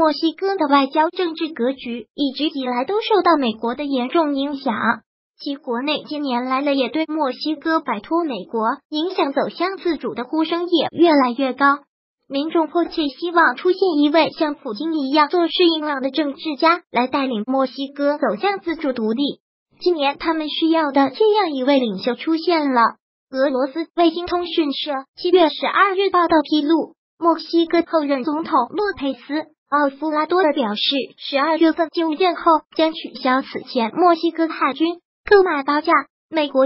墨西哥的外交政治格局一直以来都受到美国的严重影响，其国内近年来也对墨西哥摆脱美国影响走向自主的呼声也越来越高。民众迫切希望出现一位像普京一样做事硬朗的政治家来带领墨西哥走向自主独立。今年他们需要的这样一位领袖出现了。俄罗斯卫星通讯社7月12日报道披露，墨西哥后任总统洛佩斯·奥夫拉多尔表示，12月份就任后将取消此前墨西哥海军购买8架美国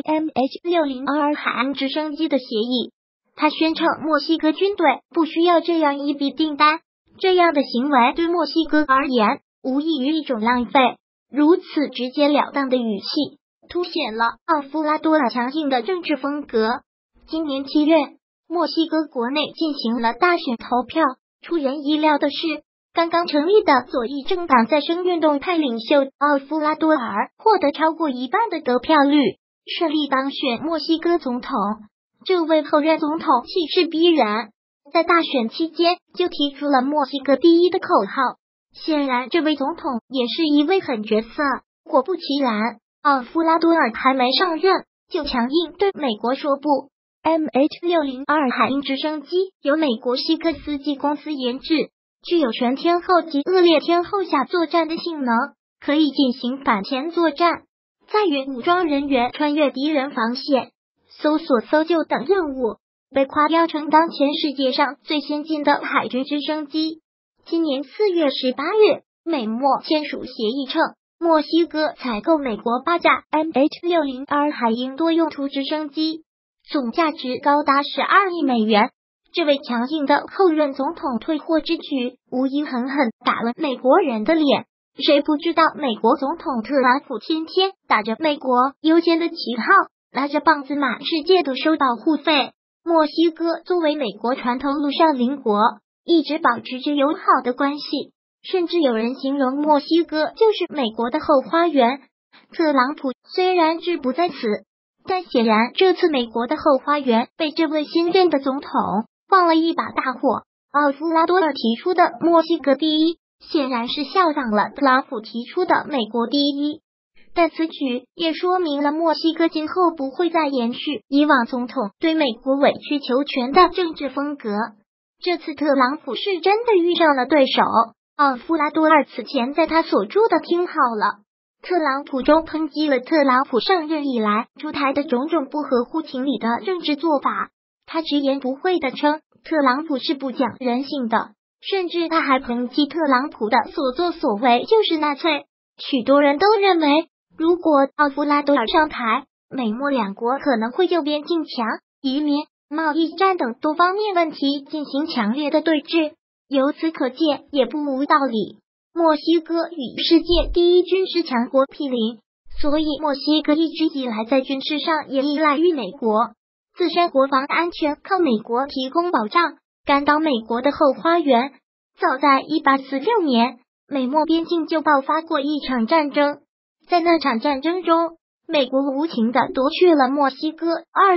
MH-60R 海岸直升机的协议。他宣称墨西哥军队不需要这样一笔订单，这样的行为对墨西哥而言无异于一种浪费。如此直截了当的语气凸显了奥夫拉多尔强硬的政治风格。今年7月，墨西哥国内进行了大选投票，出人意料的是，刚刚成立的左翼政党再生运动派领袖奥夫拉多尔获得超过1半的得票率，顺利当选墨西哥总统。这位后任总统气势逼人，在大选期间就提出了墨西哥第一的口号。显然这位总统也是一位狠角色。果不其然，奥夫拉多尔还没上任就强硬对美国说不。MH-60R 海鹰直升机由美国西克斯基公司研制，具有全天候及恶劣天候下作战的性能，可以进行反潜作战，载运武装人员穿越敌人防线、搜索搜救等任务，被夸耀成当前世界上最先进的海军直升机。今年4月18日，美墨签署协议称，墨西哥采购美国8架 MH-60R 海鹰多用途直升机，总价值高达12亿美元。这位强硬的后任总统退货之举，无疑狠狠打了美国人的脸。谁不知道美国总统特朗普天天打着美国优先的旗号，拿着棒子满世界的收保护费。墨西哥作为美国传统陆上邻国，一直保持着友好的关系，甚至有人形容墨西哥就是美国的后花园。特朗普虽然志不在此，但显然这次美国的后花园被这位新任的总统放了一把大火。奥夫拉多尔提出的墨西哥第一，显然是效仿了特朗普提出的美国第一。但此举也说明了墨西哥今后不会再延续以往总统对美国委曲求全的政治风格。这次特朗普是真的遇上了对手。奥夫拉多尔此前在他所著的《听好了，特朗普》中抨击了特朗普上任以来出台的种种不合乎情理的政治做法。他直言不讳地称特朗普是不讲人性的，甚至他还抨击特朗普的所作所为就是纳粹。许多人都认为，如果奥夫拉多尔上台，美墨两国可能会就边境墙、移民、贸易战等多方面问题进行强烈的对峙。由此可见，也不无道理。墨西哥与世界第一军事强国毗邻，所以墨西哥一直以来在军事上也依赖于美国，自身国防安全靠美国提供保障，甘当美国的后花园。早在1846年，美墨边境就爆发过一场战争，在那场战争中，美国无情地夺去了墨西哥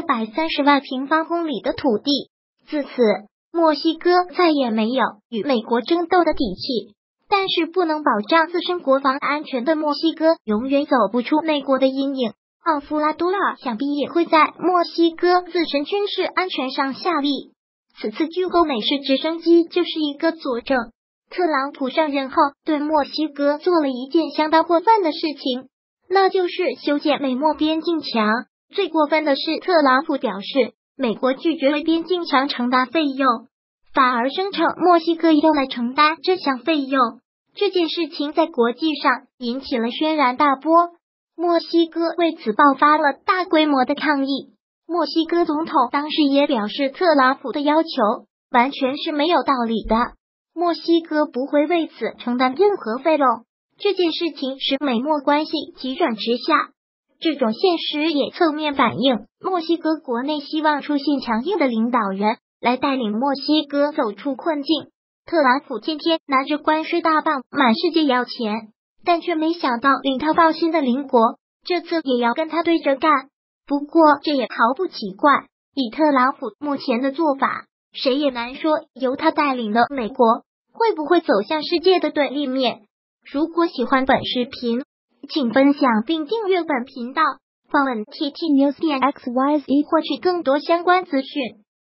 230万平方公里的土地。自此，墨西哥再也没有与美国争斗的底气。但是不能保障自身国防安全的墨西哥永远走不出美国的阴影。奥夫拉多尔想必也会在墨西哥自身军事安全上下力。此次拒购美式直升机就是一个佐证。特朗普上任后对墨西哥做了一件相当过分的事情，那就是修建美墨边境墙。最过分的是，特朗普表示美国拒绝为边境墙承担费用，反而声称墨西哥要来承担这项费用。这件事情在国际上引起了轩然大波，墨西哥为此爆发了大规模的抗议。墨西哥总统当时也表示，特朗普的要求完全是没有道理的，墨西哥不会为此承担任何费用。这件事情使美墨关系急转直下。这种现实也侧面反映墨西哥国内希望出现强硬的领导人来带领墨西哥走出困境。特朗普天天拿着关税大棒满世界要钱，但却没想到领他报信的邻国这次也要跟他对着干。不过这也毫不奇怪，以特朗普目前的做法，谁也难说由他带领的美国会不会走向世界的对立面？如果喜欢本视频，请分享并订阅本频道，访问 TT News 点 XYZ 获取更多相关资讯。